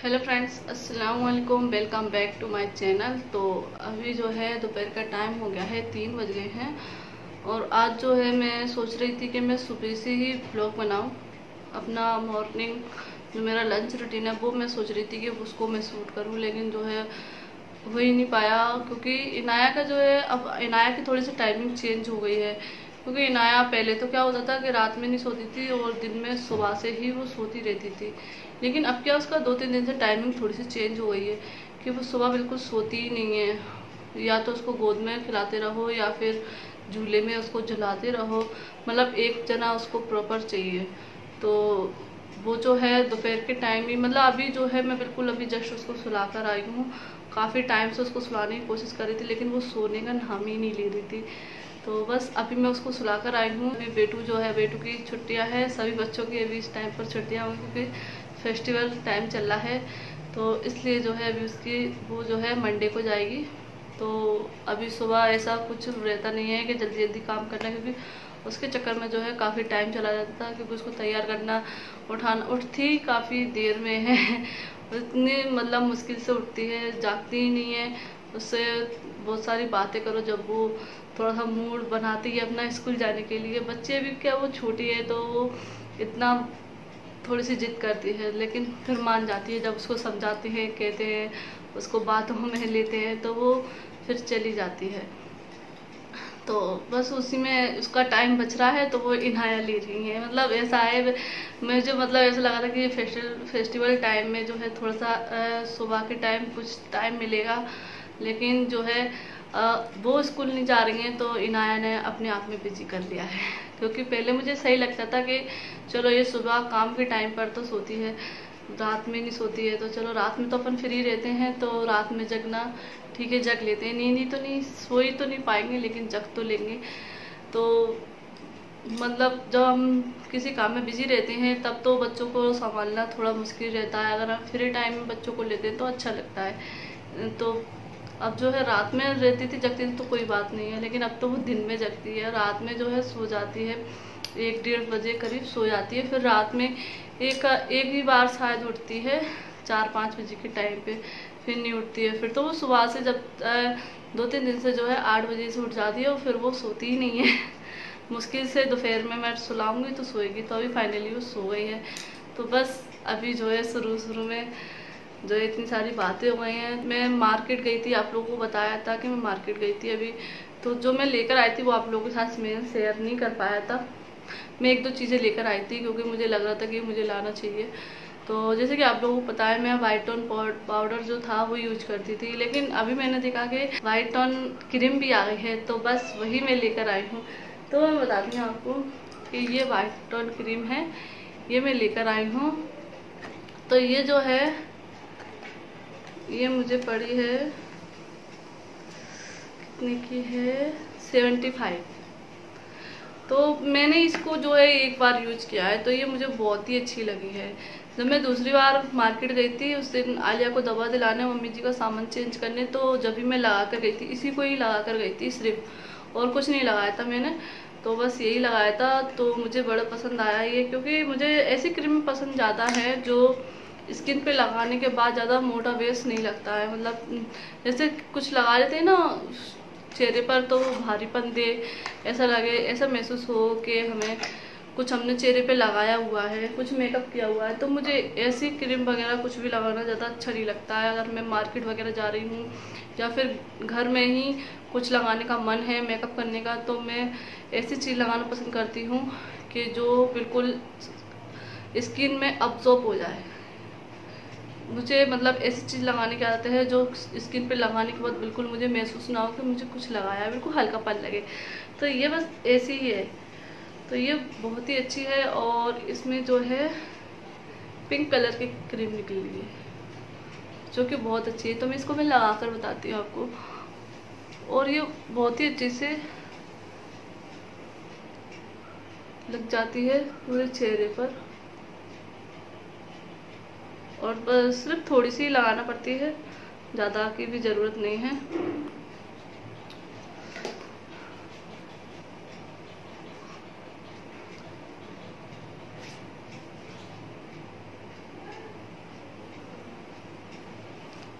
Hello friends, अस्सलाम वालेकुम। Welcome back to my channel. तो अभी जो है दोपहर का टाइम हो गया है, 3 बज गए हैं। और आज जो है मैं सोच रही थी कि मैं सुबह से ही व्लॉग बनाऊं। अपना मॉर्निंग जो मेरा लंच रूटीन है वो मैं सोच रही थी कि उसको मैं शूट करूं, लेकिन जो है हो ही नहीं पाया। क्योंकि इनाया का जो है, अब इनाया की थोड़ी सी टाइमिंग चेंज हो गई है। क्योंकि इनाया पहले तो क्या होता था कि रात में नहीं सोती थी और दिन में सुबह से ही वो सोती रहती थी। लेकिन अब क्या, उसका 2-3 दिन से टाइमिंग थोड़ी सी चेंज हो गई है कि वो सुबह बिल्कुल सोती ही नहीं है। या तो उसको गोद में खिलाते रहो या फिर झूले में उसको झुलाते रहो, मतलब एक जना उसको प्रॉपर चाहिए। तो वो जो है दोपहर के टाइम ही, मतलब अभी जो है मैं बिल्कुल अभी जस्ट उसको सुला कर आई हूँ। काफ़ी टाइम से उसको सुलाने की कोशिश कर रही थी लेकिन वो सोने का नाम ही नहीं ले रही थी। तो बस अभी मैं उसको सुला कर आई हूँ। अभी बेटू जो है, बेटू की छुट्टियाँ हैं, सभी बच्चों की अभी इस टाइम पर छुट्टियाँ होंगी क्योंकि फेस्टिवल टाइम चल रहा है। तो इसलिए जो है अभी उसकी वो जो है मंडे को जाएगी। तो अभी सुबह ऐसा कुछ रहता नहीं है कि जल्दी जल्दी काम करना, क्योंकि उसके चक्कर में जो है काफ़ी टाइम चला जाता था। क्योंकि उसको तैयार करना, उठाना, उठती काफ़ी देर में है इतनी मतलब मुश्किल से उठती है, जागती ही नहीं है। उससे बहुत सारी बातें करो, जब वो थोड़ा सा मूड बनाती है अपना स्कूल जाने के लिए। बच्चे भी क्या, वो छोटी है तो वो इतना थोड़ी सी जिद करती है, लेकिन फिर मान जाती है जब उसको समझाते हैं, कहते हैं, उसको बातों में लेते हैं तो वो फिर चली जाती है। तो बस उसी में उसका टाइम बच रहा है तो वो इनाया ले रही है। मतलब ऐसा है, मुझे मतलब ऐसा लगा था कि फेस्टिवल टाइम में जो है थोड़ा सा सुबह के टाइम कुछ टाइम मिलेगा। लेकिन जो है वो स्कूल नहीं जा रही हैं तो इनाया ने अपने आप में बिजी कर लिया है। क्योंकि पहले मुझे सही लगता था कि चलो ये सुबह काम के टाइम पर तो सोती है, रात में नहीं सोती है, तो चलो रात में तो अपन फ्री रहते हैं तो रात में जगना ठीक है, जग लेते हैं। नींद ही तो नहीं, सोई तो नहीं पाएंगे लेकिन जग तो लेंगे। तो मतलब जब हम किसी काम में बिजी रहते हैं तब तो बच्चों को संभालना थोड़ा मुश्किल रहता है। अगर हम फ्री टाइम में बच्चों को लेते हैं तो अच्छा लगता है। तो अब जो है रात में रहती थी, जगती थी तो कोई बात नहीं है, लेकिन अब तो वो दिन में जगती है। रात में जो है सो जाती है, 1-1:30 बजे करीब सो जाती है। फिर रात में एक ही बार शायद उठती है 4-5 बजे के टाइम पे, फिर नहीं उठती है। फिर तो वो सुबह से जब 2-3 दिन से जो है 8 बजे से उठ जाती है और फिर वो सोती ही नहीं है मुश्किल से दोपहर में मैं सुलाऊंगी तो सोएगी। तो अभी फाइनली वो सो गई है। तो बस अभी जो है शुरू में जो इतनी सारी बातें हो गई हैं। मैं मार्केट गई थी, आप लोगों को बताया था कि मैं मार्केट गई थी अभी। तो जो मैं लेकर आई थी वो आप लोगों के साथ मैं शेयर नहीं कर पाया था। मैं 1-2 चीज़ें लेकर आई थी क्योंकि मुझे लग रहा था कि मुझे लाना चाहिए। तो जैसे कि आप लोगों को पता है, मैं वाइट टोन पाउडर जो था वो यूज करती थी, लेकिन अभी मैंने देखा कि वाइट टोन क्रीम भी आ गई है तो बस वही मैं लेकर आई हूँ। तो मैं बताती हूँ आपको कि ये वाइट टोन क्रीम है, ये मैं लेकर आई हूँ। तो ये जो है ये मुझे पड़ी है, कितने की है, 75। तो मैंने इसको जो है एक बार यूज किया है तो ये मुझे बहुत ही अच्छी लगी है। जब मैं दूसरी बार मार्केट गई थी उस दिन आलिया को दवा दिलाने, मम्मी जी का सामान चेंज करने, तो जब भी मैं लगा कर गई थी, इसी को ही लगा कर गई थी सिर्फ, और कुछ नहीं लगाया था मैंने। तो बस यही लगाया था। तो मुझे बड़ा पसंद आया ये, क्योंकि मुझे ऐसी क्रीम पसंद ज़्यादा है जो स्किन पे लगाने के बाद ज़्यादा मोटा बेस नहीं लगता है। मतलब जैसे कुछ लगा लेते हैं ना चेहरे पर तो वो भारीपन दे, ऐसा लगे, ऐसा महसूस हो कि हमें कुछ हमने चेहरे पे लगाया हुआ है, कुछ मेकअप किया हुआ है। तो मुझे ऐसी क्रीम वगैरह कुछ भी लगाना ज़्यादा अच्छा नहीं लगता है। अगर मैं मार्केट वगैरह जा रही हूँ या फिर घर में ही कुछ लगाने का मन है, मेकअप करने का, तो मैं ऐसी चीज़ लगाना पसंद करती हूँ कि जो बिल्कुल स्किन में अब्जॉर्ब हो जाए। मुझे मतलब ऐसी चीज़ लगाने की आदत है जो स्किन पे लगाने के बाद बिल्कुल मुझे महसूस ना हो कि मुझे कुछ लगाया है, बिल्कुल हल्कापन लगे। तो ये बस ऐसी ही है। तो ये बहुत ही अच्छी है और इसमें जो है पिंक कलर की क्रीम निकली है जो कि बहुत अच्छी है। तो मैं इसको लगा कर बताती हूँ आपको। और ये बहुत ही अच्छे से लग जाती है पूरे चेहरे पर, और बस सिर्फ थोड़ी सी लगाना पड़ती है, ज़्यादा की भी ज़रूरत नहीं है।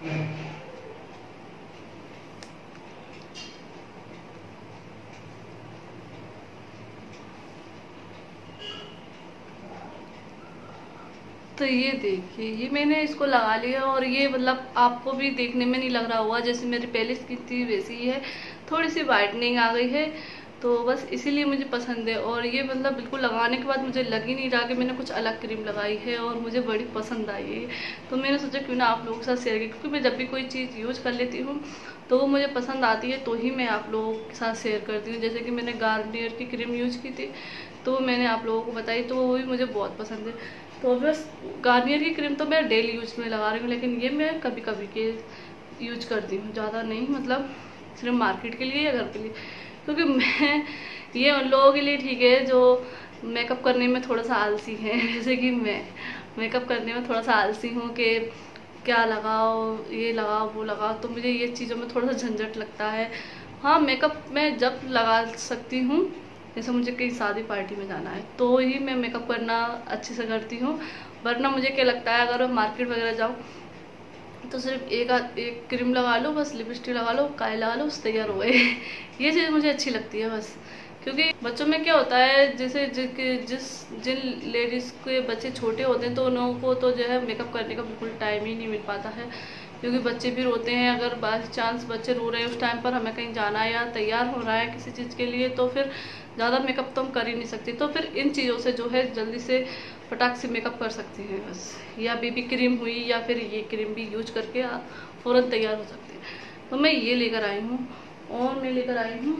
तो ये देखिए, ये मैंने इसको लगा लिया और ये मतलब आपको भी देखने में नहीं लग रहा होगा जैसे मेरी पहले स्किन थी वैसी ही है, थोड़ी सी वाइटनिंग आ गई है। तो बस इसीलिए मुझे पसंद है। और ये मतलब बिल्कुल लगाने के बाद मुझे लग ही नहीं रहा कि मैंने कुछ अलग क्रीम लगाई है, और मुझे बड़ी पसंद आई है। तो मैंने सोचा क्यों ना आप लोगों के साथ शेयर की, क्योंकि मैं जब भी कोई चीज़ यूज कर लेती हूँ तो वो मुझे पसंद आती है तो ही मैं आप लोगों के साथ शेयर करती हूँ। जैसे कि मैंने गार्नियर की क्रीम यूज की थी तो मैंने आप लोगों को बताई, तो वो भी मुझे बहुत पसंद है। तो बस गार्नियर की क्रीम तो मैं डेली यूज में लगा रही हूँ, लेकिन ये मैं कभी कभी के यूज करती हूँ, ज़्यादा नहीं, मतलब सिर्फ मार्केट के लिए या घर के लिए। क्योंकि मैं ये उन लोगों के लिए ठीक है जो मेकअप करने में थोड़ा सा आलसी है। जैसे कि मैं मेकअप करने में थोड़ा सा आलसी हूँ कि क्या लगाओ, ये लगाओ वो लगाओ, तो मुझे ये चीज़ों में थोड़ा सा झंझट लगता है। हाँ, मेकअप मैं जब लगा सकती हूँ, जैसे मुझे कहीं शादी पार्टी में जाना है तो ही मैं मेकअप करना अच्छे से करती हूँ। वरना मुझे क्या लगता है, अगर मैं मार्केट वगैरह जाऊँ तो सिर्फ एक क्रीम लगा लो, बस लिपस्टिक लगा लो, काई लगा लो, बस तैयार हो गए। ये चीज़ मुझे अच्छी लगती है बस। क्योंकि बच्चों में क्या होता है, जैसे जिन लेडीज़ के बच्चे छोटे होते हैं तो उन लोगों को तो जो है मेकअप करने का बिल्कुल टाइम ही नहीं मिल पाता है। क्योंकि बच्चे भी रोते हैं, अगर बाई चांस बच्चे रो रहे हैं उस टाइम पर हमें कहीं जाना है या तैयार हो रहा है किसी चीज़ के लिए, तो फिर ज़्यादा मेकअप तो हम कर ही नहीं सकते। तो फिर इन चीज़ों से जो है जल्दी से फटाक से मेकअप कर सकते हैं बस। या बेबी क्रीम हुई या फिर ये क्रीम भी यूज करके आप फ़ौरन तैयार हो सकते हैं। तो मैं ये लेकर आई हूँ, और मैं लेकर आई हूँ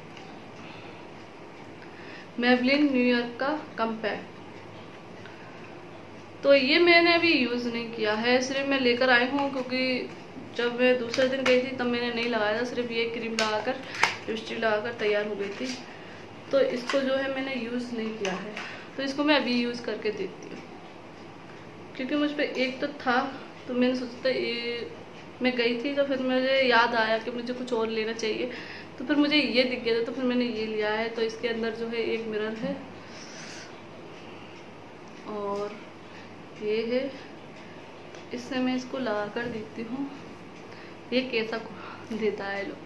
मेबलिन न्यू ईयर का कम्पैक्ट। तो ये मैंने अभी यूज़ नहीं किया है, सिर्फ मैं लेकर आई हूँ क्योंकि जब मैं दूसरे दिन गई थी तब मैंने नहीं लगाया था, सिर्फ ये क्रीम लगाकर लिपस्टिक लगाकर तैयार हो गई थी। तो इसको जो है मैंने यूज़ नहीं किया है, तो इसको मैं अभी यूज़ करके देखती हूँ। क्योंकि मुझ पर एक तो था, तो मैंने सोचा ये, मैं गई थी तो फिर मुझे याद आया कि मुझे कुछ और लेना चाहिए, तो फिर मुझे ये दिख गया था तो फिर मैंने ये लिया है। तो इसके अंदर जो है एक मिरर है और ये है, इससे मैं इसको लगा कर देखती हूँ ये कैसा देता है। लो,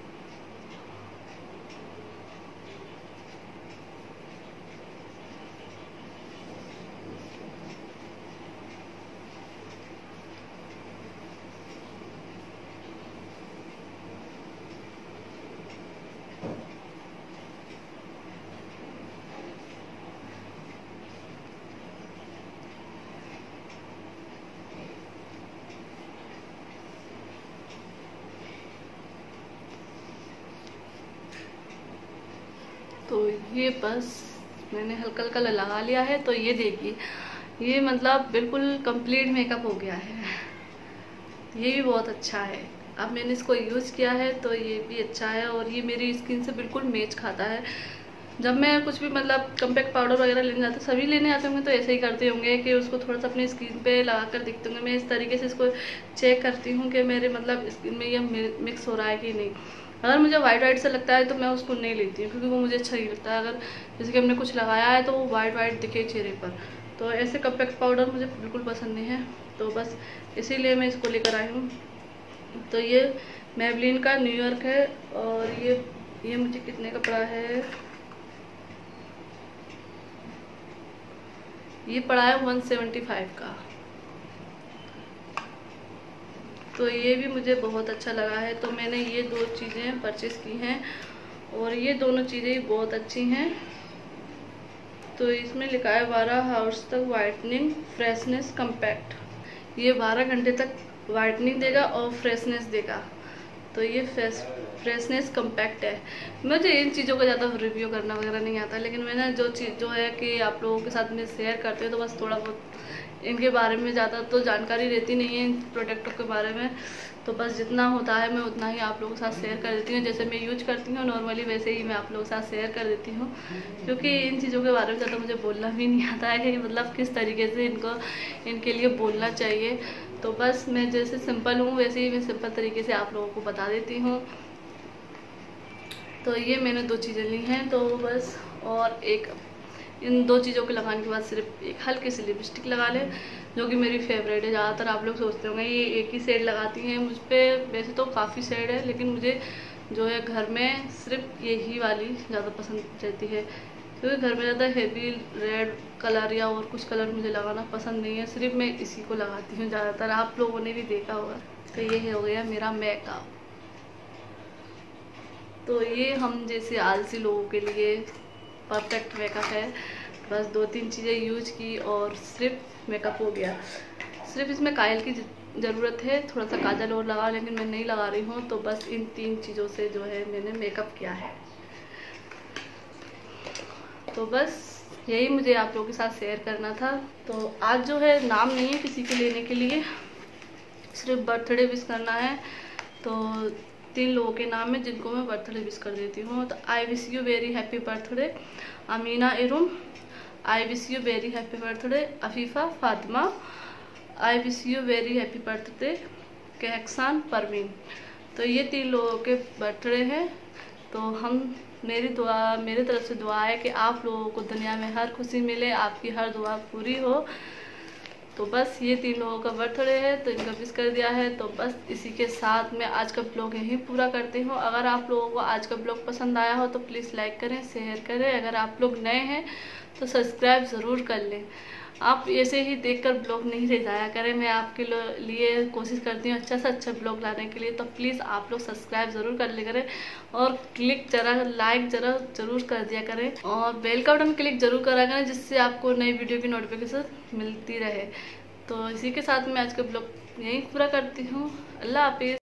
तो ये बस मैंने हल्का हल्का लगा लिया है। तो ये देखिए, ये मतलब बिल्कुल कंप्लीट मेकअप हो गया है। ये भी बहुत अच्छा है। अब मैंने इसको यूज़ किया है तो ये भी अच्छा है, और ये मेरी स्किन से बिल्कुल मैच खाता है। जब मैं कुछ भी मतलब कम्पैक्ट पाउडर वगैरह लेने जाते, सभी लेने आते होंगे तो ऐसे ही करते होंगे कि उसको थोड़ा सा अपनी स्किन पे लगा कर देखते होंगे। मैं इस तरीके से इसको चेक करती हूँ कि मेरे मतलब स्किन में ये मिक्स हो रहा है कि नहीं। अगर मुझे वाइट से लगता है तो मैं उसको नहीं लेती हूँ, क्योंकि वो मुझे अच्छा नहीं लगता है। अगर जैसे कि हमने कुछ लगाया है तो वो वाइट दिखे चेहरे पर, तो ऐसे कम्पैक्ट पाउडर मुझे बिल्कुल पसंद नहीं है। तो बस इसीलिए मैं इसको लेकर आई हूँ। तो ये मेबलिन का न्यूयॉर्क है, और ये मुझे कितने का पड़ा है, ये पड़ा है 175 का। तो ये भी मुझे बहुत अच्छा लगा है। तो मैंने ये दो चीज़ें परचेज़ की हैं, और ये दोनों चीज़ें बहुत अच्छी हैं। तो इसमें लिखा है 12 आवर्स तक वाइटनिंग फ्रेशनेस कम्पैक्ट। ये 12 घंटे तक वाइटनिंग देगा और फ्रेशनेस देगा। तो ये फ्रेशनेस कम्पैक्ट है। मुझे इन चीज़ों का ज़्यादा रिव्यू करना वगैरह नहीं आता, लेकिन मैंने जो चीज़ जो है कि आप लोगों के साथ में शेयर करते हैं, तो बस थोड़ा बहुत इनके बारे में ज़्यादा तो जानकारी रहती नहीं है इन प्रोडक्टों के बारे में। तो बस जितना होता है मैं उतना ही आप लोगों के साथ शेयर कर देती हूँ। जैसे मैं यूज करती हूँ नॉर्मली, वैसे ही मैं आप लोगों के साथ शेयर कर देती हूँ। क्योंकि इन चीज़ों के बारे में ज़्यादा मुझे बोलना भी नहीं आता है कि मतलब किस तरीके से इनके लिए बोलना चाहिए। तो बस मैं जैसे सिंपल हूँ वैसे ही मैं सिंपल तरीके से आप लोगों को बता देती हूँ। तो ये मैंने दो चीज़ें ली हैं, तो बस, और एक इन दो चीज़ों को लगाने के बाद सिर्फ एक हल्की सी लिपस्टिक लगा लें जो कि मेरी फेवरेट है। ज़्यादातर आप लोग सोचते होंगे ये एक ही शेड लगाती हैं, मुझ पर वैसे तो काफ़ी शेड है, लेकिन मुझे जो है घर में सिर्फ यही वाली ज़्यादा पसंद रहती है, क्योंकि घर में ज़्यादा हेवी रेड कलर या और कुछ कलर मुझे लगाना पसंद नहीं है, सिर्फ मैं इसी को लगाती हूँ ज़्यादातर। आप लोगों ने भी देखा होगा। तो ये हो गया मेरा मेकअप। तो ये हम जैसे आलसी लोगों के लिए परफेक्ट मेकअप है। बस 2-3 चीज़ें यूज की और सिर्फ मेकअप हो गया। सिर्फ इसमें काजल की ज़रूरत है, थोड़ा सा काजल और लगा, लेकिन मैं नहीं लगा रही हूँ। तो बस इन 3 चीज़ों से जो है मैंने मेकअप किया है। तो बस यही मुझे आप लोगों के साथ शेयर करना था। तो आज जो है नाम नहीं है किसी के लेने के लिए, सिर्फ बर्थडे विश करना है। तो 3 लोगों के नाम है जिनको मैं बर्थडे विश कर देती हूँ। तो I wish you very happy birthday Amina Irum, I wish you very happy birthday Afifa Fatima, I wish you very happy birthday Kahsan Parveen. तो ये 3 लोगों के बर्थडे हैं। तो मेरी तरफ से दुआ है कि आप लोगों को दुनिया में हर खुशी मिले, आपकी हर दुआ पूरी हो। तो बस ये 3 लोगों का बर्थडे है, तो इनका विश कर दिया है। तो बस इसी के साथ मैं आज का ब्लॉग यहीं पूरा करती हूँ। अगर आप लोगों को आज का ब्लॉग पसंद आया हो तो प्लीज़ लाइक करें, शेयर करें। अगर आप लोग नए हैं तो सब्सक्राइब ज़रूर कर लें। आप ऐसे ही देखकर ब्लॉग नहीं रह जाया करें, मैं आपके लिए कोशिश करती हूँ अच्छा से अच्छा ब्लॉग लाने के लिए। तो प्लीज़ आप लोग सब्सक्राइब ज़रूर कर लिया करें और लाइक ज़रूर कर दिया करें, और बेल का बटन क्लिक ज़रूर करा करें, जिससे आपको नई वीडियो की नोटिफिकेशन मिलती रहे। तो इसी के साथ मैं आज का ब्लॉग यहीं पूरा करती हूँ। अल्लाह हाफिज़।